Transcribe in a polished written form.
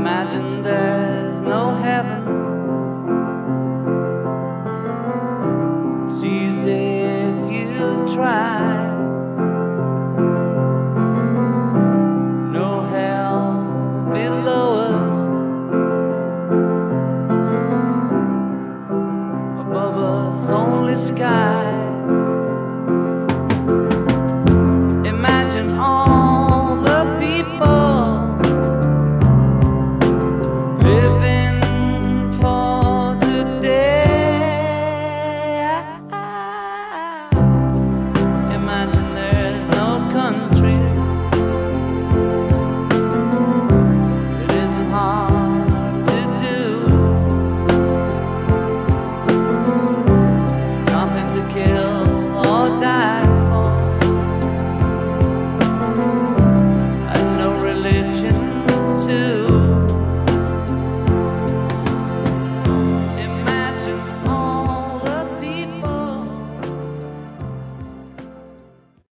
Imagine there's no heaven. It's easy if you try. No hell below us, above us only sky.